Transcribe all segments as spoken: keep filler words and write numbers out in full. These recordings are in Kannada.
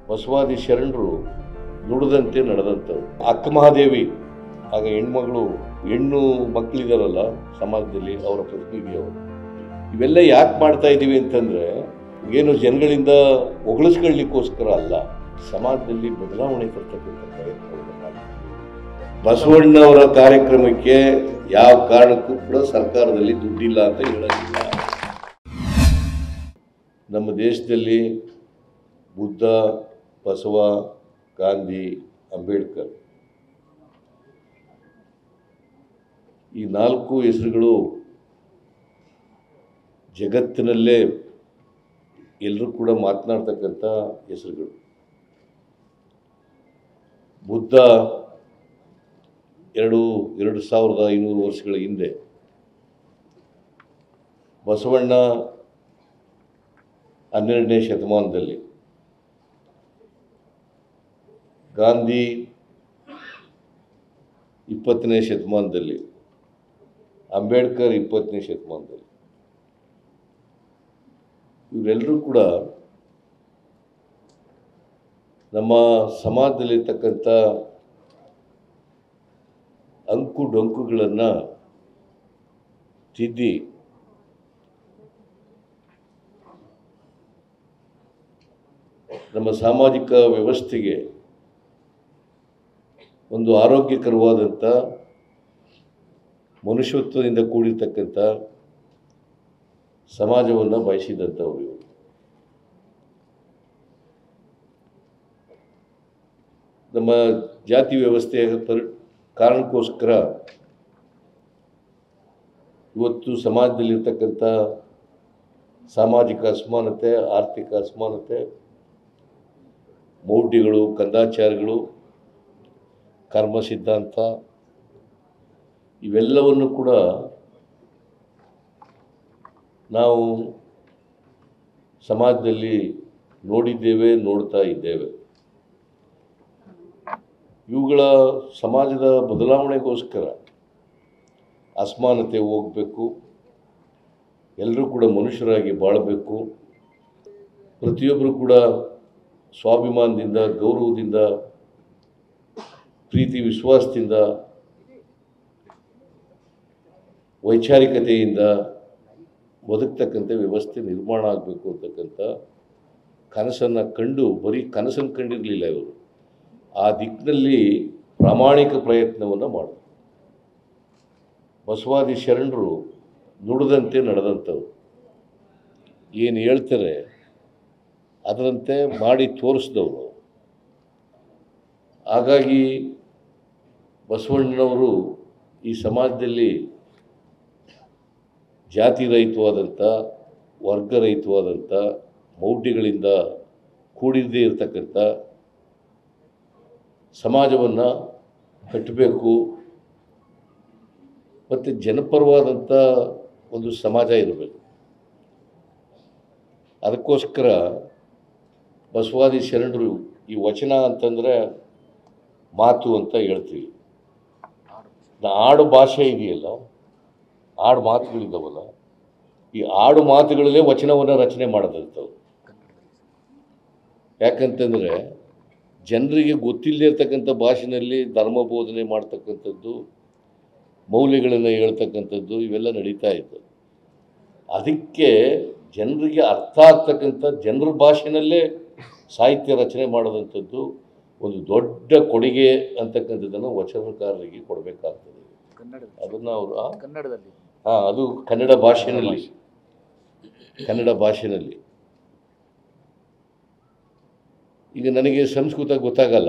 ಬಸವಾದಿ ಶರಣರು ನುಡಿದಂತೆ ನಡೆದಂಥವ್ರು. ಅಕ್ಕ ಮಹಾದೇವಿ ಆಗ ಹೆಣ್ಮಗಳು ಹೆಣ್ಣು ಮಕ್ಕಳಿದಾರಲ್ಲ ಸಮಾಜದಲ್ಲಿ, ಅವರ ಪ್ರತಿನಿಧಿ ಅವರು. ಇವೆಲ್ಲ ಯಾಕೆ ಮಾಡ್ತಾ ಇದ್ದೀವಿ ಅಂತಂದರೆ, ಏನು ಜನಗಳಿಂದ ಹೊಗಳಿಸ್ಕೊಳ್ಳಿಕ್ಕೋಸ್ಕರ ಅಲ್ಲ, ಸಮಾಜದಲ್ಲಿ ಬದಲಾವಣೆ ತರ್ತಕ್ಕಂಥ ಪ್ರಯತ್ನವನ್ನು ಮಾಡ್ತೀವಿ. ಬಸವಣ್ಣವರ ಕಾರ್ಯಕ್ರಮಕ್ಕೆ ಯಾವ ಕಾರಣಕ್ಕೂ ಕೂಡ ಸರ್ಕಾರದಲ್ಲಿ ದುಡ್ಡಿಲ್ಲ ಅಂತ ಹೇಳೋದಿಲ್ಲ. ನಮ್ಮ ದೇಶದಲ್ಲಿ ಬುದ್ಧ, ಬಸವ, ಗಾಂಧಿ, ಅಂಬೇಡ್ಕರ್ ಈ ನಾಲ್ಕು ಹೆಸರುಗಳು ಜಗತ್ತಿನಲ್ಲೇ ಎಲ್ಲರೂ ಕೂಡ ಮಾತನಾಡ್ತಕ್ಕಂಥ ಹೆಸರುಗಳು. ಬುದ್ಧ ಎರಡು ಎರಡು ಸಾವಿರದ ಐನೂರು ವರ್ಷಗಳ ಹಿಂದೆ, ಬಸವಣ್ಣ ಹನ್ನೆರಡನೇ ಶತಮಾನದಲ್ಲಿ, ಗಾಂಧಿ ಇಪ್ಪತ್ತನೇ ಶತಮಾನದಲ್ಲಿ, ಅಂಬೇಡ್ಕರ್ ಇಪ್ಪತ್ತನೇ ಶತಮಾನದಲ್ಲಿ. ಇವರೆಲ್ಲರೂ ಕೂಡ ನಮ್ಮ ಸಮಾಜದಲ್ಲಿರ್ತಕ್ಕಂಥ ಅಂಕು ಡೊಂಕುಗಳನ್ನು ತಿದ್ದಿ ನಮ್ಮ ಸಾಮಾಜಿಕ ವ್ಯವಸ್ಥೆಗೆ ಒಂದು ಆರೋಗ್ಯಕರವಾದಂಥ ಮನುಷ್ಯತ್ವದಿಂದ ಕೂಡಿರ್ತಕ್ಕಂಥ ಸಮಾಜವನ್ನು ಬಯಸಿದಂಥವ್ರು ಇವರು. ನಮ್ಮ ಜಾತಿ ವ್ಯವಸ್ಥೆಯ ಪರಿ ಕಾರಣಕ್ಕೋಸ್ಕರ ಇವತ್ತು ಸಮಾಜದಲ್ಲಿರ್ತಕ್ಕಂಥ ಸಾಮಾಜಿಕ ಅಸಮಾನತೆ, ಆರ್ಥಿಕ ಅಸಮಾನತೆ, ಮೌಢ್ಯಗಳು, ಕಂದಾಚಾರಗಳು, ಕರ್ಮ ಸಿದ್ಧಾಂತ ಇವೆಲ್ಲವನ್ನು ಕೂಡ ನಾವು ಸಮಾಜದಲ್ಲಿ ನೋಡಿದ್ದೇವೆ, ನೋಡ್ತಾ ಇದ್ದೇವೆ. ಇವುಗಳ ಸಮಾಜದ ಬದಲಾವಣೆಗೋಸ್ಕರ ಅಸಮಾನತೆ ಹೋಗಬೇಕು, ಎಲ್ಲರೂ ಕೂಡ ಮನುಷ್ಯರಾಗಿ ಬಾಳಬೇಕು, ಪ್ರತಿಯೊಬ್ಬರು ಕೂಡ ಸ್ವಾಭಿಮಾನದಿಂದ, ಗೌರವದಿಂದ, ಪ್ರೀತಿ ವಿಶ್ವಾಸದಿಂದ, ವೈಚಾರಿಕತೆಯಿಂದ ಬದುಕ್ತಕ್ಕಂಥ ವ್ಯವಸ್ಥೆ ನಿರ್ಮಾಣ ಆಗಬೇಕು ಅಂತಕ್ಕಂಥ ಕನಸನ್ನು ಕಂಡು, ಬರೀ ಕನಸನ್ನು ಕಂಡಿರಲಿಲ್ಲ ಇವರು, ಆ ದಿಕ್ಕಿನಲ್ಲಿ ಪ್ರಾಮಾಣಿಕ ಪ್ರಯತ್ನವನ್ನು ಮಾಡಿದ್ರು. ಬಸವಾದಿ ಶರಣರು ನುಡಿದಂತೆ ನಡೆದಂಥವ್ರು. ಏನು ಹೇಳ್ತಾರೆ ಅದರಂತೆ ಮಾಡಿ ತೋರಿಸಿದವರು. ಹಾಗಾಗಿ ಬಸವಣ್ಣನವರು ಈ ಸಮಾಜದಲ್ಲಿ ಜಾತಿ ರಹಿತವಾದಂಥ, ವರ್ಗರಹಿತವಾದಂಥ, ಮೌಢ್ಯಗಳಿಂದ ಕೂಡಿರದೇ ಇರತಕ್ಕಂಥ ಸಮಾಜವನ್ನು ಕಟ್ಟಬೇಕು ಮತ್ತು ಜನಪರವಾದಂಥ ಒಂದು ಸಮಾಜ ಇರಬೇಕು. ಅದಕ್ಕೋಸ್ಕರ ಬಸವಾದಿ ಶರಣರು ಈ ವಚನ ಅಂತಂದರೆ ಮಾತು ಅಂತ ಹೇಳ್ತೀವಿ. ಆಡು ಭಾಷೆ ಇದೆಯಲ್ಲ, ಆಡು ಮಾತುಗಳಿದ್ದಾವಲ್ಲ, ಈ ಆಡು ಮಾತುಗಳಲ್ಲೇ ವಚನವನ್ನು ರಚನೆ ಮಾಡೋದಂಥವು. ಯಾಕಂತಂದರೆ ಜನರಿಗೆ ಗೊತ್ತಿಲ್ಲದೆ ಇರ್ತಕ್ಕಂಥ ಭಾಷೆಯಲ್ಲಿ ಧರ್ಮ ಬೋಧನೆ ಮಾಡ್ತಕ್ಕಂಥದ್ದು, ಮೌಲ್ಯಗಳನ್ನು ಹೇಳ್ತಕ್ಕಂಥದ್ದು ಇವೆಲ್ಲ ನಡೀತಾ ಇತ್ತು. ಅದಕ್ಕೆ ಜನರಿಗೆ ಅರ್ಥ ಆಗ್ತಕ್ಕಂಥ ಜನರ ಭಾಷೆಯಲ್ಲೇ ಸಾಹಿತ್ಯ ರಚನೆ ಮಾಡೋದಂಥದ್ದು ಒಂದು ದೊಡ್ಡ ಕೊಡುಗೆ ಅಂತಕ್ಕಂಥದ್ದನ್ನು ವಚನಕಾರರಿಗೆ ಕೊಡಬೇಕಾಗ್ತದೆ. ಅದನ್ನು ಅವರು ಕನ್ನಡದಲ್ಲಿ ಹಾಂ ಅದು ಕನ್ನಡ ಭಾಷೆಯಲ್ಲಿ ಕನ್ನಡ ಭಾಷೆಯಲ್ಲಿ ಈಗ ನನಗೆ ಸಂಸ್ಕೃತ ಗೊತ್ತಾಗಲ್ಲ,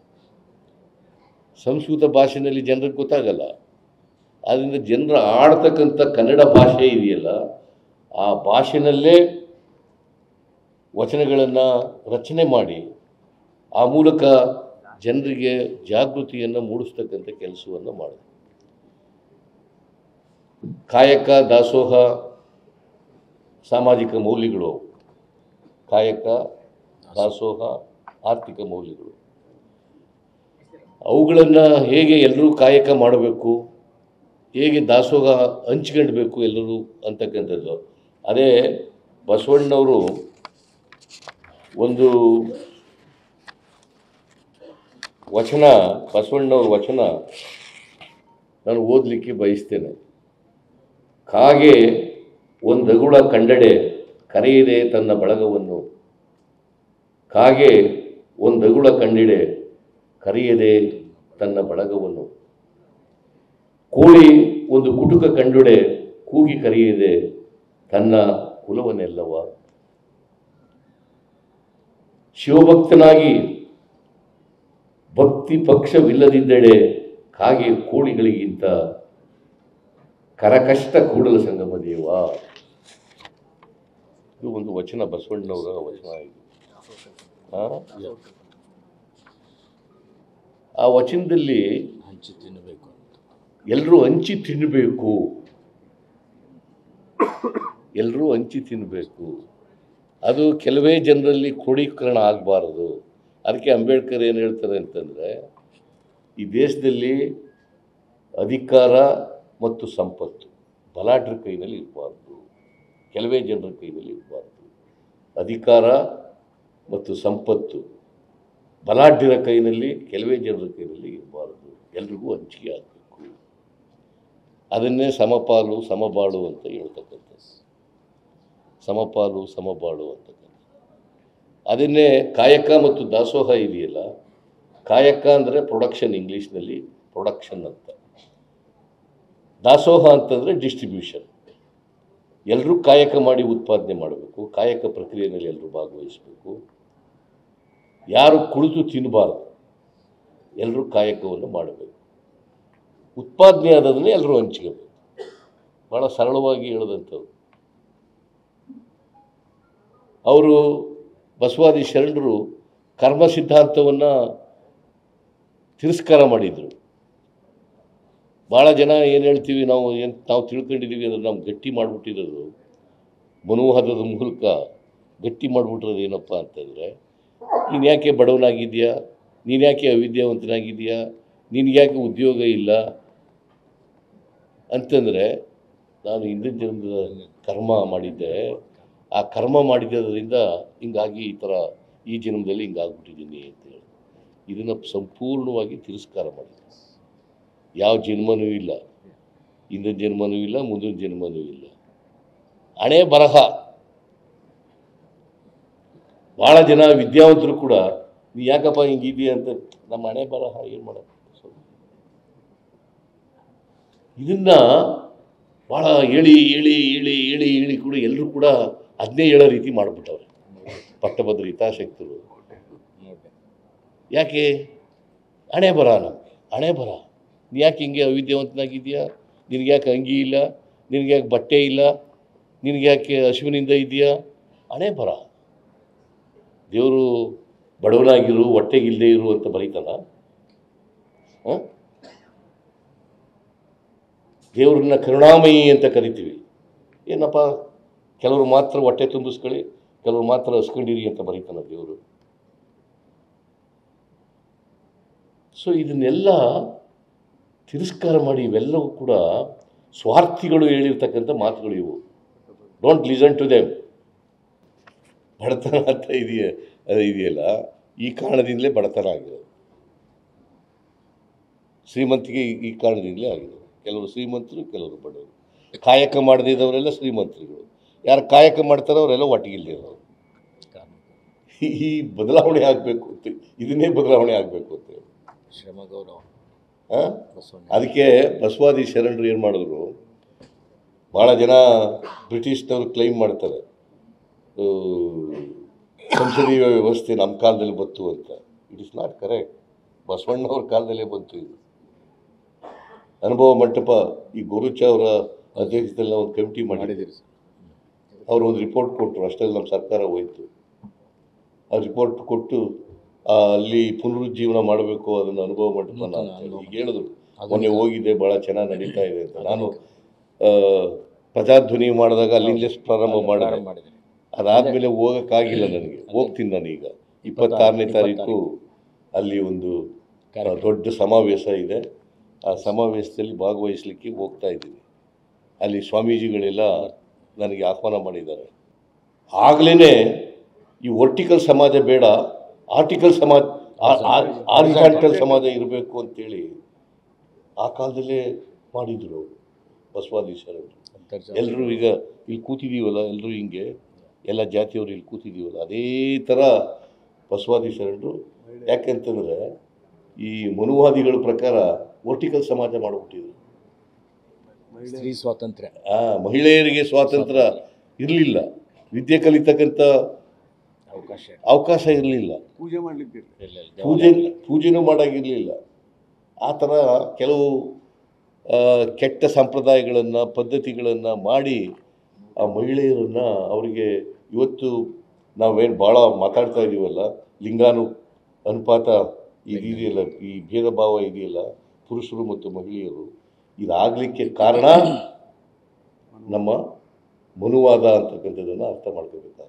ಸಂಸ್ಕೃತ ಭಾಷೆಯಲ್ಲಿ ಜನರಿಗೆ ಗೊತ್ತಾಗಲ್ಲ. ಆದ್ದರಿಂದ ಜನರ ಆಡ್ತಕ್ಕಂಥ ಕನ್ನಡ ಭಾಷೆ ಇದೆಯಲ್ಲ, ಆ ಭಾಷೆಯಲ್ಲೇ ವಚನಗಳನ್ನು ರಚನೆ ಮಾಡಿ ಆ ಮೂಲಕ ಜನರಿಗೆ ಜಾಗೃತಿಯನ್ನು ಮೂಡಿಸ್ತಕ್ಕಂಥ ಕೆಲಸವನ್ನು ಮಾಡಿದೆ. ಕಾಯಕ, ದಾಸೋಹ, ಸಾಮಾಜಿಕ ಮೌಲ್ಯಗಳು, ಕಾಯಕ, ದಾಸೋಹ, ಆರ್ಥಿಕ ಮೌಲ್ಯಗಳು, ಅವುಗಳನ್ನು ಹೇಗೆ ಎಲ್ಲರೂ ಕಾಯಕ ಮಾಡಬೇಕು, ಹೇಗೆ ದಾಸೋಹ ಹಂಚ್ಕೊಳ್ಬೇಕು ಎಲ್ಲರೂ ಅಂತಕ್ಕಂಥದ್ದು. ಅದೇ ಬಸವಣ್ಣವರು ಒಂದು ವಚನ, ಬಸವಣ್ಣವ್ರ ವಚನ ನಾನು ಓದಲಿಕ್ಕೆ ಬಯಸ್ತೇನೆ. ಕಾಗೆ ಒಂದಗುಳ ಕಂಡಡೆ ಕರೆಯದೆ ತನ್ನ ಬಳಗವನ್ನು, ಕಾಗೆ ಒಂದಗುಳ ಕಂಡಿಡೆ ಕರೆಯದೆ ತನ್ನ ಬಳಗವನ್ನು, ಕೋಳಿ ಒಂದು ಕುಟುಕ ಕಂಡುಡೆ ಕೂಗಿ ಕರೆಯದೆ ತನ್ನ ಕುಲವನ್ನೆಲ್ಲವ, ಶಿವಭಕ್ತನಾಗಿ ಭಕ್ತಿ ಪಕ್ಷವಿಲ್ಲದಿದ್ದಡೆ ಕಾಗೆ ಕೋಳಿಗಳಿಗಿಂತ ಕರಕಷ್ಟ ಕೂಡಲ ಸಂಗಮ ದೇವ. ಇದು ಒಂದು ವಚನ, ಬಸವಣ್ಣವರ ವಚನ. ಆ ವಚನದಲ್ಲಿ ಹಂಚಿ ತಿನ್ನಬೇಕು, ಎಲ್ಲರೂ ಹಂಚಿ ತಿನ್ನಬೇಕು, ಎಲ್ಲರೂ ಹಂಚಿ ತಿನ್ನಬೇಕು. ಅದು ಕೆಲವೇ ಜನರಲ್ಲಿ ಕ್ರೋಢೀಕರಣ ಆಗಬಾರದು. ಅದಕ್ಕೆ ಅಂಬೇಡ್ಕರ್ ಏನು ಹೇಳ್ತಾರೆ ಅಂತಂದರೆ, ಈ ದೇಶದಲ್ಲಿ ಅಧಿಕಾರ ಮತ್ತು ಸಂಪತ್ತು ಬಲಾಢ್ಯರ ಕೈನಲ್ಲಿ ಇರಬಾರ್ದು, ಕೆಲವೇ ಜನರ ಕೈನಲ್ಲಿ ಇರಬಾರ್ದು. ಅಧಿಕಾರ ಮತ್ತು ಸಂಪತ್ತು ಬಲಾಢ್ಯರ ಕೈನಲ್ಲಿ, ಕೆಲವೇ ಜನರ ಕೈನಲ್ಲಿ ಇರಬಾರ್ದು. ಎಲ್ರಿಗೂ ಹಂಚಿಕೆ ಆಗಬೇಕು. ಅದನ್ನೇ ಸಮಪಾಲು ಸಮಬಾಳು ಅಂತ ಹೇಳ್ತಕ್ಕಂಥದ್ದು. ಸಮಪಾಲು ಸಮಬಾಳು ಅಂತಕ್ಕಂಥ ಅದನ್ನೇ ಕಾಯಕ ಮತ್ತು ದಾಸೋಹ ಇದೆಯಲ್ಲ. ಕಾಯಕ ಅಂದರೆ ಪ್ರೊಡಕ್ಷನ್, ಇಂಗ್ಲೀಷ್ನಲ್ಲಿ ಪ್ರೊಡಕ್ಷನ್ ಅಂತ. ದಾಸೋಹ ಅಂತಂದರೆ ಡಿಸ್ಟ್ರಿಬ್ಯೂಷನ್. ಎಲ್ಲರೂ ಕಾಯಕ ಮಾಡಿ ಉತ್ಪಾದನೆ ಮಾಡಬೇಕು. ಕಾಯಕ ಪ್ರಕ್ರಿಯೆಯಲ್ಲಿ ಎಲ್ಲರೂ ಭಾಗವಹಿಸಬೇಕು. ಯಾರು ಕುಳಿತು ತಿನ್ನಬಾರ್ದು, ಎಲ್ಲರೂ ಕಾಯಕವನ್ನು ಮಾಡಬೇಕು. ಉತ್ಪಾದನೆ ಆದದನ್ನೇ ಎಲ್ಲರೂ ಹಂಚ್ಕೋಬೇಕು. ಭಾಳ ಸರಳವಾಗಿ ಹೇಳಿದಂಥವ್ರು ಅವರು. ಬಸವಾದಿ ಶರಣರು ಕರ್ಮ ಸಿದ್ಧಾಂತವನ್ನು ತಿರಸ್ಕಾರ ಮಾಡಿದರು. ಭಾಳ ಜನ ಏನು ಹೇಳ್ತೀವಿ ನಾವು, ಏನು ನಾವು ತಿಳ್ಕೊಂಡಿದ್ದೀವಿ ಅಂದರೆ ನಾವು ಗಟ್ಟಿ ಮಾಡಿಬಿಟ್ಟಿರೋದು, ಮನೋಹರದ ಮೂಲಕ ಗಟ್ಟಿ ಮಾಡಿಬಿಟ್ಟಿರೋದು ಏನಪ್ಪ ಅಂತಂದರೆ, ನೀನು ಯಾಕೆ ಬಡವನಾಗಿದೆಯಾ, ನೀನು ಯಾಕೆ ಅವಿದ್ಯಾವಂತನಾಗಿದೆಯಾ, ನಿನಗೆ ಯಾಕೆ ಉದ್ಯೋಗ ಇಲ್ಲ ಅಂತಂದರೆ, ನಾನು ಹಿಂದಿನ ಜನ್ಮದ ಕರ್ಮ ಮಾಡಿದ್ದೆ, ಆ ಕರ್ಮ ಮಾಡಿದ್ದರಿಂದ ಹಿಂಗಾಗಿ ಈ ಥರ ಈ ಜನ್ಮದಲ್ಲಿ ಹಿಂಗಾಗ್ಬಿಟ್ಟಿದ್ದೀನಿ ಅಂತೇಳಿ ಇದನ್ನು ಸಂಪೂರ್ಣವಾಗಿ ತಿರಸ್ಕಾರ ಮಾಡಿದೆ. ಯಾವ ಜನ್ಮನೂ ಇಲ್ಲ, ಹಿಂದಿನ ಜನ್ಮನೂ ಇಲ್ಲ, ಮುಂದಿನ ಜನ್ಮನೂ ಇಲ್ಲ. ಹಣೆ ಬರಹ. ಭಾಳ ಜನ ವಿದ್ಯಾವಂತರು ಕೂಡ ನೀ ಯಾಕಪ್ಪ ಹಿಂಗಿದೆಯಾ ಅಂತ, ನಮ್ಮ ಹಣೆ ಬರಹ ಏನು ಮಾಡೋದು. ಇದನ್ನು ಭಾಳ ಹೇಳಿ ಹೇಳಿ ಹೇಳಿ ಹೇಳಿ ಹೇಳಿ ಕೂಡ ಎಲ್ಲರೂ ಕೂಡ ಅದನ್ನೇ ಹೇಳೋ ರೀತಿ ಮಾಡಿಬಿಟ್ಟವ್ರೆ ಪಟ್ಟಭದ್ರ ಹಿತಾಸಕ್ತರು. ಯಾಕೆ ಹಣೆ ಬರ, ನಮಗೆ ಹಣೆ ಬರ. ನೀ ಯಾಕೆ ಹಿಂಗೆ ಅವಿದ್ಯಾವಂತನಾಗಿದೆಯಾ, ನಿನಗೆ ಯಾಕೆ ಅಂಗಿ ಇಲ್ಲ, ನಿನಗೆ ಯಾಕೆ ಬಟ್ಟೆ ಇಲ್ಲ, ನಿನಗೆ ಯಾಕೆ ಹಸುವಿನಿಂದ ಇದೆಯಾ, ಹಣೆ ಬರ. ದೇವರು ಬಡವನಾಗಿರು, ಹೊಟ್ಟೆಗಿಲ್ಲದೆ ಇರು ಅಂತ ಬರೀತಾನ? ಹಾಂ, ದೇವ್ರನ್ನ ಕರುಣಾಮಯಿ ಅಂತ ಕರಿತೀವಿ. ಏನಪ್ಪ, ಕೆಲವರು ಮಾತ್ರ ಹೊಟ್ಟೆ ತುಂಬಿಸ್ಕೊಳ್ಳಿ, ಕೆಲವರು ಮಾತ್ರ ಹಸ್ಕೊಂಡಿರಿ ಅಂತ ಬರೀತಾನ ದೇವರು? ಸೊ ಇದನ್ನೆಲ್ಲ ತಿರಸ್ಕಾರ ಮಾಡಿ, ಇವೆಲ್ಲವೂ ಕೂಡ ಸ್ವಾರ್ಥಿಗಳು ಹೇಳಿರ್ತಕ್ಕಂಥ ಮಾತುಗಳು ಇವು. Don't listen to them. ಬಡತನ ಅಂತ ಇದೆಯಾ, ಅದು ಇದೆಯಲ್ಲ, ಈ ಕಾರಣದಿಂದಲೇ ಬಡತನ ಆಗಿರೋದು. ಶ್ರೀಮಂತಿಗೆ ಈ ಕಾರಣದಿಂದಲೇ ಆಗಿರೋದು. ಕೆಲವರು ಶ್ರೀಮಂತರು, ಕೆಲವರು ಬಡವರು. ಕಾಯಕ ಮಾಡದಿದ್ದವರೆಲ್ಲ ಶ್ರೀಮಂತರುಗಳು, ಯಾರು ಕಾಯಕ ಮಾಡ್ತಾರೋ ಅವರೆಲ್ಲ ಒಟ್ಟಿಗಿಲ್ದಿರೋರು. ಈ ಬದಲಾವಣೆ ಆಗಬೇಕು ಅಂತ, ಇದನ್ನೇ ಬದಲಾವಣೆ ಆಗಬೇಕು ಅಂತ ಹೇಳಿ ಶ್ರಮ ಗೌರವ. ಹಾಂ, ಅದಕ್ಕೆ ಬಸವಾದಿ ಶರಣರು ಏನು ಮಾಡಿದ್ರು, ಭಾಳ ಜನ ಬ್ರಿಟಿಷ್ನವರು ಕ್ಲೈಮ್ ಮಾಡ್ತಾರೆ ಸಂಸದೀಯ ವ್ಯವಸ್ಥೆ ನಮ್ಮ ಕಾಲದಲ್ಲಿ ಬಂತು ಅಂತ. It is not correct. ಬಸವಣ್ಣವ್ರ ಕಾಲದಲ್ಲೇ ಬಂತು ಇದು. ಅನುಭವ ಮಂಟಪ ಈ ಗುರುಚ ಅವರ ಅಧ್ಯಕ್ಷದಲ್ಲಿ ನಾವು ಒಂದು ಕಮಿಟಿ ಮಾಡಿದ್ದೀರಿ. ಅವರು ಒಂದು ರಿಪೋರ್ಟ್ ಕೊಟ್ಟರು, ಅಷ್ಟರಲ್ಲಿ ನಮ್ಮ ಸರ್ಕಾರ ಹೋಯಿತು. ಆ ರಿಪೋರ್ಟ್ ಕೊಟ್ಟು ಅಲ್ಲಿ ಪುನರುಜ್ಜೀವನ ಮಾಡಬೇಕು ಅದನ್ನು ಅನುಭವ ಮಂಟಪನ ಅಂತ ಈಗ ಹೇಳಿದ್ರು. ಮೊನ್ನೆ ಹೋಗಿದ್ದೆ, ಭಾಳ ಚೆನ್ನಾಗಿ ನಡೀತಾ ಇದೆ ಅಂತ. ನಾನು ಪ್ರಜಾಧ್ವನಿ ಮಾಡಿದಾಗ ಅಲ್ಲಿಂದಲೇ ಪ್ರಾರಂಭ ಮಾಡಿದೆ. ಅದಾದಮೇಲೆ ಹೋಗೋಕ್ಕಾಗಿಲ್ಲ ನನಗೆ. ಹೋಗ್ತೀನಿ ನಾನೀಗ ಇಪ್ಪತ್ತಾರನೇ ತಾರೀಕು ಅಲ್ಲಿ ಒಂದು ದೊಡ್ಡ ಸಮಾವೇಶ ಇದೆ. ಆ ಸಮಾವೇಶದಲ್ಲಿ ಭಾಗವಹಿಸಲಿಕ್ಕೆ ಹೋಗ್ತಾ ಇದ್ದೀನಿ. ಅಲ್ಲಿ ಸ್ವಾಮೀಜಿಗಳೆಲ್ಲ ನನಗೆ ಆಹ್ವಾನ ಮಾಡಿದ್ದಾರೆ. ಆಗಲೇ ಈ ವರ್ಟಿಕಲ್ ಸಮಾಜ ಬೇಡ, ಆರ್ಟಿಕಲ್ ಸಮಾಜ ಆರಿಜಾಂಟಲ್ ಸಮಾಜ ಇರಬೇಕು ಅಂತೇಳಿ ಆ ಕಾಲದಲ್ಲೇ ಮಾಡಿದ್ರು ಬಸವಾದಿ ಶರಣರು. ಎಲ್ಲರೂ ಈಗ ಇಲ್ಲಿ ಕೂತಿದ್ದೀವಲ್ಲ, ಎಲ್ಲರೂ ಹಿಂಗೆ ಎಲ್ಲ ಜಾತಿಯವರು ಇಲ್ಲಿ ಕೂತಿದ್ದೀವಲ್ಲ, ಅದೇ ಥರ ಬಸವಾದಿ ಶರಣರು. ಯಾಕೆಂತಂದರೆ ಈ ಮನುವಾದಿಗಳ ಪ್ರಕಾರ ವರ್ಟಿಕಲ್ ಸಮಾಜ ಮಾಡಿಬಿಟ್ಟಿದ್ರು. ಸ್ತ್ರೀ ಸ್ವಾತಂತ್ರ್ಯ, ಆ ಮಹಿಳೆಯರಿಗೆ ಸ್ವಾತಂತ್ರ್ಯ ಇರಲಿಲ್ಲ, ವಿದ್ಯೆ ಕಲಿತಕ್ಕಂಥ ಅವಕಾಶ ಅವಕಾಶ ಇರಲಿಲ್ಲ, ಪೂಜೆ ಮಾಡಲಿಕ್ಕೆ ಪೂಜೆ ಪೂಜೆನೂ ಮಾಡೋಂಗಿರಲಿಲ್ಲ. ಆ ಥರ ಕೆಲವು ಕೆಟ್ಟ ಸಂಪ್ರದಾಯಗಳನ್ನು ಪದ್ಧತಿಗಳನ್ನು ಮಾಡಿ ಆ ಮಹಿಳೆಯರನ್ನು ಅವರಿಗೆ ಇವತ್ತು ನಾವೇನು ಭಾಳ ಮಾತಾಡ್ತಾ ಇದ್ದೀವಲ್ಲ, ಲಿಂಗಾನು ಅನುಪಾತ ಇದೆಯಲ್ಲ, ಈ ಭೇದ ಭಾವ ಇದೆಯಲ್ಲ ಪುರುಷರು ಮತ್ತು ಮಹಿಳೆಯರು, ಇದಾಗಲಿಕ್ಕೆ ಕಾರಣ ನಮ್ಮ ಮನುವಾದ ಅಂತಕ್ಕಂಥದ್ದನ್ನು ಅರ್ಥ ಮಾಡ್ಕೋಬೇಕಾಗುತ್ತೆ.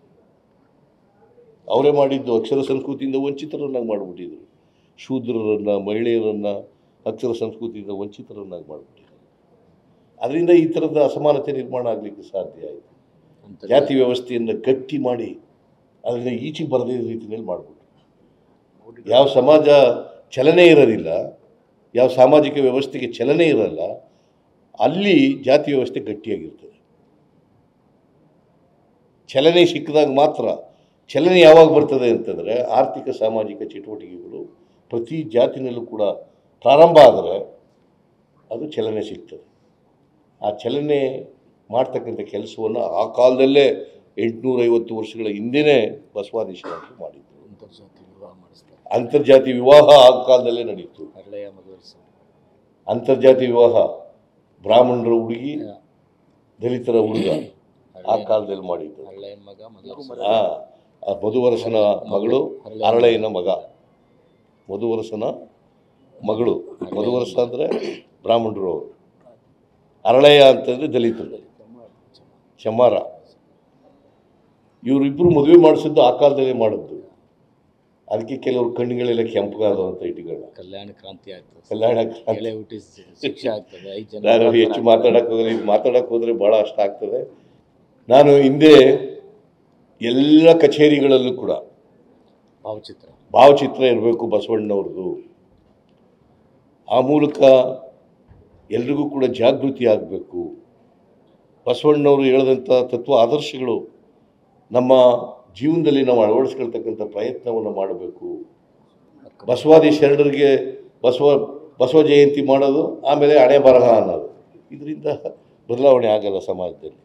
ಅವರೇ ಮಾಡಿದ್ದು ಅಕ್ಷರ ಸಂಸ್ಕೃತಿಯಿಂದ ವಂಚಿತರನ್ನಾಗಿ ಮಾಡಿಬಿಟ್ಟಿದ್ರು. ಶೂದ್ರರನ್ನು, ಮಹಿಳೆಯರನ್ನು ಅಕ್ಷರ ಸಂಸ್ಕೃತಿಯಿಂದ ವಂಚಿತರನ್ನಾಗಿ ಮಾಡಿಬಿಟ್ಟಿದ್ರು. ಅದರಿಂದ ಈ ಥರದ ಅಸಮಾನತೆ ನಿರ್ಮಾಣ ಆಗಲಿಕ್ಕೆ ಸಾಧ್ಯ ಆಯಿತು. ಜಾತಿ ವ್ಯವಸ್ಥೆಯನ್ನು ಗಟ್ಟಿ ಮಾಡಿ ಅದರಿಂದ ಈಚೆಗೆ ಬರದೇ ರೀತಿಯಲ್ಲಿ ಮಾಡಿಬಿಟ್ರು. ಯಾವ ಸಮಾಜ ಚಲನೆ ಇರೋದಿಲ್ಲ, ಯಾವ ಸಾಮಾಜಿಕ ವ್ಯವಸ್ಥೆಗೆ ಚಲನೆ ಇರಲ್ಲ, ಅಲ್ಲಿ ಜಾತಿ ವ್ಯವಸ್ಥೆ ಗಟ್ಟಿಯಾಗಿರ್ತದೆ. ಚಲನೆ ಸಿಕ್ಕಿದಾಗ ಮಾತ್ರ. ಚಲನೆ ಯಾವಾಗ ಬರ್ತದೆ ಅಂತಂದರೆ ಆರ್ಥಿಕ ಸಾಮಾಜಿಕ ಚಟುವಟಿಕೆಗಳು ಪ್ರತಿ ಜಾತಿನಲ್ಲೂ ಕೂಡ ಪ್ರಾರಂಭ ಆದರೆ ಅದು ಚಲನೆ ಸಿಗ್ತದೆ. ಆ ಚಲನೆ ಮಾಡ್ತಕ್ಕಂಥ ಕೆಲಸವನ್ನು ಆ ಕಾಲದಲ್ಲೇ ಎಂಟುನೂರೈವತ್ತು ವರ್ಷಗಳ ಹಿಂದೆಯೇ ಬಸವಾದಿ ಶರಣರು ಮಾಡಿದ್ರು. ಅಂತರ್ಜಾತಿ ವಿವಾಹ ಮಾಡಿಸ್ತಾರೆ. ಅಂತರ್ಜಾತಿ ವಿವಾಹ ಆ ಕಾಲದಲ್ಲೇ ನಡೀತು. ಹರಳೆಯ ಮದುವೆ, ಅಂತರ್ಜಾತಿ ವಿವಾಹ, ಬ್ರಾಹ್ಮಣರ ಹುಡುಗಿ ದಲಿತರ ಹುಡುಗ ಆ ಕಾಲದಲ್ಲಿ ಮಾಡಿದ್ದು. ಹರಳೆಯನ ಮಗ ಮೊದಲ ಆ ಮಧುವರಸನ ಮಗಳು ಹರಳೆಯನ ಮಗ, ಮಧುವರಸನ ಮಗಳು. ಮಧುವರಸ ಅಂದರೆ ಬ್ರಾಹ್ಮಣರು, ಅವರು ಹರಳೆಯ ಅಂತಂದರೆ ದಲಿತರು, ಚಮ್ಮಾರ. ಇವರಿಬ್ಬರು ಮದುವೆ ಮಾಡಿಸಿದ್ದು ಆ ಕಾಲದಲ್ಲೇ ಮಾಡಿದ್ದು. ಅದಕ್ಕೆ ಕೆಲವರು ಕಣ್ಣುಗಳೆಲ್ಲ ಕೆಂಪಗಾದಂಥ ಇಟ್ಕೊಳ್ಳ ಕಲ್ಯಾಣ ಕ್ರಾಂತಿ ಆಗ್ತದೆ, ಕಲ್ಯಾಣ ಕ್ರಾಂತಿ ಹುಟ್ಟಿ ಶಿಕ್ಷೆ ಆಗ್ತದೆ. ಐದು ಜನ ನಾನು ಹೆಚ್ಚು ಮಾತಾಡಕ್ಕೆ ಹೋದರೆ ಇದು ಮಾತಾಡಕ್ಕೆ ಹೋದರೆ ಭಾಳ ಅಷ್ಟ ಆಗ್ತದೆ. ನಾನು ಹಿಂದೆ ಎಲ್ಲ ಕಚೇರಿಗಳಲ್ಲೂ ಕೂಡ ಭಾವಚಿತ್ರ ಭಾವಚಿತ್ರ ಇರಬೇಕು ಬಸವಣ್ಣವ್ರದ್ದು. ಆ ಮೂಲಕ ಎಲ್ರಿಗೂ ಕೂಡ ಜಾಗೃತಿ ಆಗಬೇಕು. ಬಸವಣ್ಣವರು ಹೇಳಿದಂಥ ತತ್ವ ಆದರ್ಶಗಳು ನಮ್ಮ ಜೀವನದಲ್ಲಿ ನಾವು ಅಳವಡಿಸ್ಕೊಳ್ತಕ್ಕಂಥ ಪ್ರಯತ್ನವನ್ನು ಮಾಡಬೇಕು. ಬಸವಾದಿ ಶರಣರಿಗೆ ಬಸವ ಬಸವ ಜಯಂತಿ ಮಾಡೋದು, ಆಮೇಲೆ ಹಣೆ ಬರಹ ಅನ್ನೋದು, ಇದರಿಂದ ಬದಲಾವಣೆ ಆಗಲ್ಲ ಸಮಾಜದಲ್ಲಿ.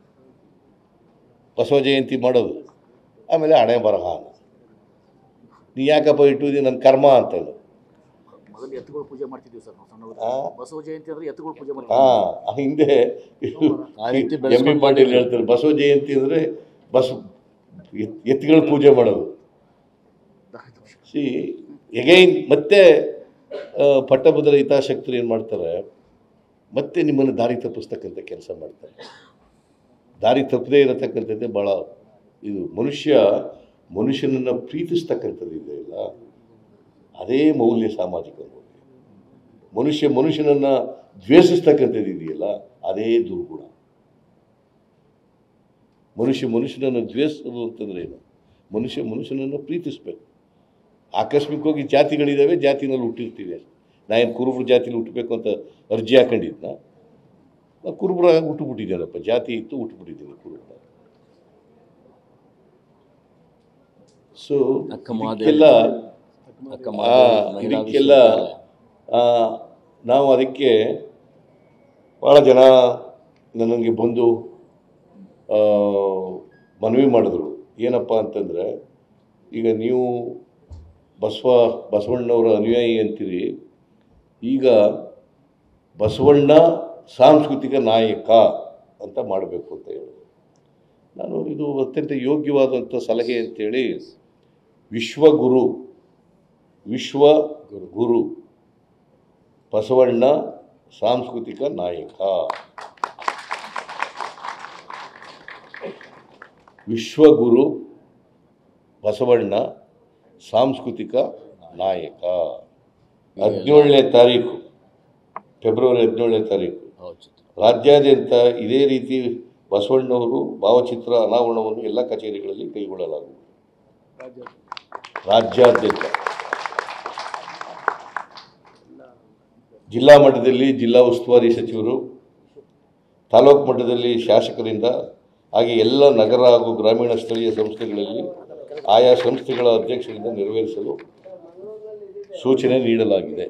ಬಸವ ಜಯಂತಿ ಮಾಡೋದು, ಆಮೇಲೆ ಹಣೆ ಬರಹ ಅನ್ನೋದು. ನೀ ಯಾಕಪ್ಪ ಇಟ್ಟು ನನ್ನ ಕರ್ಮ ಅಂತಲ್ಲ. ಮೊದಲು ಎತ್ತುಗಳು ಪೂಜೆ ಮಾಡ್ತಿದ್ವಿ ಸರ್ ನಾವು ಸಣ್ಣ ಆ? ಬಸವ ಜಯಂತಿ ಅಂದ್ರೆ ಎತ್ತುಗಳು ಪೂಜೆ ಹಾಂ, ಮಾಡ್ತೀವಿ. ಹಿಂದೆ ಆ ರೀತಿ ಎಂ ಬಿ ಪಾಟೀಲ್ ಹೇಳ್ತಾರೆ, ಬಸವ ಜಯಂತಿ ಅಂದರೆ ಬಸ್ ಎತ್ ಎತ್ತುಗಳ ಪೂಜೆ ಮಾಡೋದು. ಸಿ ಎಗೈನ್ ಮತ್ತೆ ಪಟ್ಟಭದ್ರ ಹಿತಾಸಕ್ತರು ಏನು ಮಾಡ್ತಾರೆ, ಮತ್ತೆ ನಿಮ್ಮನ್ನು ದಾರಿ ತಪ್ಪಿಸ್ತಕ್ಕಂಥ ಕೆಲಸ ಮಾಡ್ತಾರೆ. ದಾರಿ ತಪ್ಪದೇ ಇರತಕ್ಕಂಥದ್ದೇ ಭಾಳ ಇದು. ಮನುಷ್ಯ ಮನುಷ್ಯನನ್ನು ಪ್ರೀತಿಸ್ತಕ್ಕಂಥದ್ದು ಇದೆಯಲ್ಲ, ಅದೇ ಮೌಲ್ಯ, ಸಾಮಾಜಿಕ ಮೌಲ್ಯ. ಮನುಷ್ಯ ಮನುಷ್ಯನನ್ನು ದ್ವೇಷಿಸ್ತಕ್ಕಂಥದ್ದು ಇದೆಯಲ್ಲ, ಅದೇ ದುರ್ಗುಣ. ಮನುಷ್ಯ ಮನುಷ್ಯನನ್ನು ದ್ವೇಷಿಸೋದು ಅಂತಂದರೆ ಏನು? ಮನುಷ್ಯ ಮನುಷ್ಯನನ್ನು ಪ್ರೀತಿಸ್ಬೇಕು. ಆಕಸ್ಮಿಕವಾಗಿ ಜಾತಿಗಳಿದ್ದಾವೆ, ಜಾತಿನಲ್ಲಿ ಹುಟ್ಟಿರ್ತೀವಿ. ನಾ ಏನು ಕುರುಬರ ಜಾತಿಲಿ ಹುಟ್ಟಬೇಕು ಅಂತ ಅರ್ಜಿ ಹಾಕೊಂಡಿದ್ನ? ನಾ ಕುರುಬರ ಹುಟ್ಟುಬಿಟ್ಟಿದ್ದೇನಪ್ಪ, ಜಾತಿ ಇತ್ತು ಹುಟ್ಟುಬಿಟ್ಟಿದ್ದೀನಿ ಕುರುಬರ. ಸೊ ಇದಕ್ಕೆಲ್ಲ ಇದಕ್ಕೆಲ್ಲ ನಾವು ಅದಕ್ಕೆ ಭಾಳ ಜನ ನನಗೆ ಬಂದು ಮನವಿ ಮಾಡಿದ್ರು. ಏನಪ್ಪ ಅಂತಂದರೆ, ಈಗ ನೀವು ಬಸವ ಬಸವಣ್ಣವರ ಅನುಯಾಯಿ ಅಂತೀರಿ, ಈಗ ಬಸವಣ್ಣ ಸಾಂಸ್ಕೃತಿಕ ನಾಯಕ ಅಂತ ಮಾಡಬೇಕು ಅಂತ ಹೇಳಿದ್ರು. ನಾನು ಇದು ಅತ್ಯಂತ ಯೋಗ್ಯವಾದಂಥ ಸಲಹೆ ಅಂತೇಳಿ ವಿಶ್ವಗುರು ವಿಶ್ವ ಗುರು ಬಸವಣ್ಣ ಸಾಂಸ್ಕೃತಿಕ ನಾಯಕ, ವಿಶ್ವಗುರು ಬಸವಣ್ಣ ಸಾಂಸ್ಕೃತಿಕ ನಾಯಕ. ಹದಿನೇಳನೇ ತಾರೀಕು ಫೆಬ್ರವರಿ ಹದಿನೇಳನೇ ತಾರೀಕು ರಾಜ್ಯಾದ್ಯಂತ ಇದೇ ರೀತಿ ಬಸವಣ್ಣವರು ಭಾವಚಿತ್ರ ಅನಾವರಣವನ್ನು ಎಲ್ಲ ಕಚೇರಿಗಳಲ್ಲಿ ಕೈಗೊಳ್ಳಲಾಗುವುದು. ರಾಜ್ಯಾದ್ಯಂತ ಜಿಲ್ಲಾ ಮಟ್ಟದಲ್ಲಿ ಜಿಲ್ಲಾ ಉಸ್ತುವಾರಿ ಸಚಿವರು, ತಾಲೂಕು ಮಟ್ಟದಲ್ಲಿ ಶಾಸಕರಿಂದ, ಹಾಗೆ ಎಲ್ಲ ನಗರ ಹಾಗೂ ಗ್ರಾಮೀಣ ಸ್ಥಳೀಯ ಸಂಸ್ಥೆಗಳಲ್ಲಿ ಆಯಾ ಸಂಸ್ಥೆಗಳ ಅಧ್ಯಕ್ಷರಿಂದ ನೆರವೇರಿಸಲು ಸೂಚನೆ ನೀಡಲಾಗಿದೆ.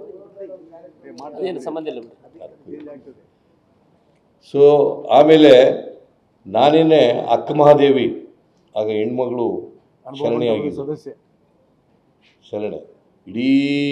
ಸೊ ಆಮೇಲೆ ನಾನೇನೆ ಅಕ್ಕ ಮಹಾದೇವಿ ಆಗ ಹೆಣ್ಮಗಳು ಶರಣೆಯಾಗಿದ್ದು ಶರಣೆ ಇಡೀ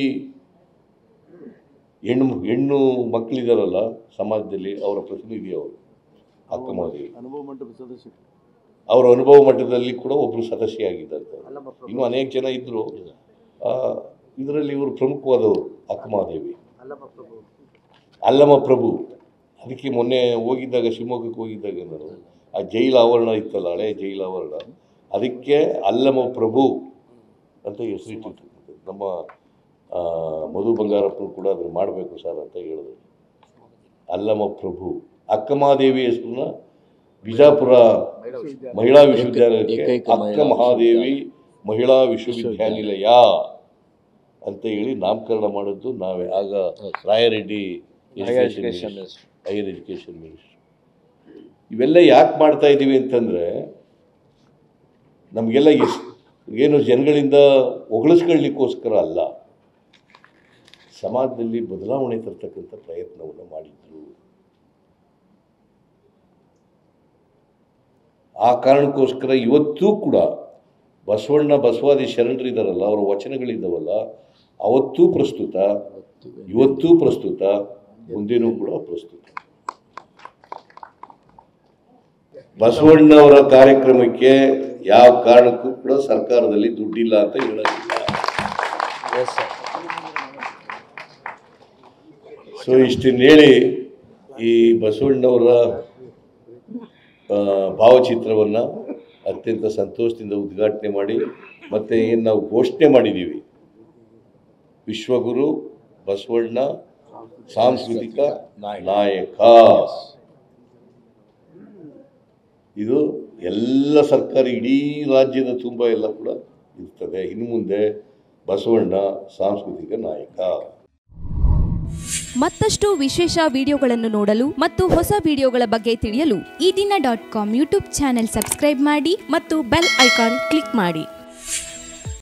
ಹೆಣ್ಣು ಹೆಣ್ಣು ಮಕ್ಕಳಿದಾರಲ್ಲ ಸಮಾಜದಲ್ಲಿ ಅವರ ಪ್ರತಿನಿಧಿ ಅವರು ಅಕ್ಕ ಮಹಾದೇವಿ. ಅನುಭವ ಮಂಟಪ ಸದಸ್ಯ ಅವರ ಅನುಭವ ಮಟ್ಟದಲ್ಲಿ ಕೂಡ ಒಬ್ಬರು ಸದಸ್ಯೆಯಾಗಿದ್ದಾರೆ. ಇನ್ನೂ ಅನೇಕ ಜನ ಇದ್ದರು. ಇದರಲ್ಲಿ ಇವರು ಪ್ರಮುಖವಾದವರು ಅಕ್ಕ ಮಹಾದೇವಿ. ಅಲ್ಲಮ ಪ್ರಭು. ಅದಕ್ಕೆ ಮೊನ್ನೆ ಹೋಗಿದ್ದಾಗ ಶಿವಮೊಗ್ಗಕ್ಕೆ ಹೋಗಿದ್ದಾಗ ನಾನು ಆ ಜೈಲ ಆವರಣ ಇತ್ತಲ್ಲ, ಹಳೆ ಜೈಲ ಆವರಣ, ಅದಕ್ಕೆ ಅಲ್ಲಮ ಪ್ರಭು ಅಂತ ಹೆಸರಿಟ್ಟಿತ್ತು. ನಮ್ಮ ಮಧು ಬಂಗಾರಪ್ಪನು ಕೂಡ ಅದನ್ನು ಮಾಡಬೇಕು ಸರ್ ಅಂತ ಹೇಳಿದ್ರು. ಅಲ್ಲಮ ಪ್ರಭು. ಅಕ್ಕ ಮಹಾದೇವಿ ಹೆಸರನ್ನ ಬಿಜಾಪುರ ಮಹಿಳಾ ವಿಶ್ವವಿದ್ಯಾಲಯಕ್ಕೆ ಅಕ್ಕ ಮಹಾದೇವಿ ಮಹಿಳಾ ವಿಶ್ವವಿದ್ಯಾನಿಲಯ ಅಂತ ಹೇಳಿ ನಾಮಕರಣ ಮಾಡಿದ್ದು ನಾವೇ. ಆಗ ರಾಯರೆಡ್ಡಿ ಹೈಯರ್ ಎಜುಕೇಷನ್ ಮಿನಿಸ್ಟರ್. ಇವೆಲ್ಲ ಯಾಕೆ ಮಾಡ್ತಾ ಇದ್ದೀವಿ ಅಂತಂದರೆ ನಮಗೆಲ್ಲ ಎಷ್ಟು ಏನು ಜನಗಳಿಂದ ಹೊಗಳಿಸ್ಕೊಳ್ಳಿಕ್ಕೋಸ್ಕರ ಅಲ್ಲ, ಸಮಾಜದಲ್ಲಿ ಬದಲಾವಣೆ ತರ್ತಕ್ಕಂಥ ಪ್ರಯತ್ನವನ್ನು ಮಾಡಿದ್ರು. ಆ ಕಾರಣಕ್ಕೋಸ್ಕರ ಇವತ್ತೂ ಕೂಡ ಬಸವಣ್ಣ ಬಸವಾದಿ ಶರಣರಿದ್ದಾರಲ್ಲ, ಅವರ ವಚನಗಳಿದ್ದಾವಲ್ಲ, ಅವತ್ತೂ ಪ್ರಸ್ತುತ, ಇವತ್ತೂ ಪ್ರಸ್ತುತ, ಮುಂದೇನೂ ಕೂಡ ಪ್ರಸ್ತುತ. ಬಸವಣ್ಣವರ ಕಾರ್ಯಕ್ರಮಕ್ಕೆ ಯಾವ ಕಾರಣಕ್ಕೂ ಕೂಡ ಸರ್ಕಾರದಲ್ಲಿ ದುಡ್ಡಿಲ್ಲ ಅಂತ ಹೇಳೋದಿಲ್ಲ. ಸೊ ಇಷ್ಟನ್ನು ಹೇಳಿ ಈ ಬಸವಣ್ಣವರ ಭಾವಚಿತ್ರವನ್ನು ಅತ್ಯಂತ ಸಂತೋಷದಿಂದ ಉದ್ಘಾಟನೆ ಮಾಡಿ, ಮತ್ತು ಏನು ನಾವು ಘೋಷಣೆ ಮಾಡಿದ್ದೀವಿ, ವಿಶ್ವಗುರು ಬಸವಣ್ಣ ಸಾಂಸ್ಕೃತಿಕ ನಾಯಕ, ಇದು ಎಲ್ಲ ಸರ್ಕಾರ ಇಡೀ ರಾಜ್ಯದ ತುಂಬ ಎಲ್ಲ ಕೂಡ ಇರ್ತದೆ. ಇನ್ನು ಮುಂದೆ ಬಸವಣ್ಣ ಸಾಂಸ್ಕೃತಿಕ ನಾಯಕ. ಮತ್ತಷ್ಟು ವಿಶೇಷ ವಿಡಿಯೋಗಳನ್ನು ನೋಡಲು ಮತ್ತು ಹೊಸ ವಿಡಿಯೋಗಳ ಬಗ್ಗೆ ತಿಳಿಯಲು ಈ ದಿನ dot com YouTube channel subscribe ಮಾಡಿ ಮತ್ತು ಬೆಲ್ ಐಕಾನ್ ಕ್ಲಿಕ್ ಮಾಡಿ.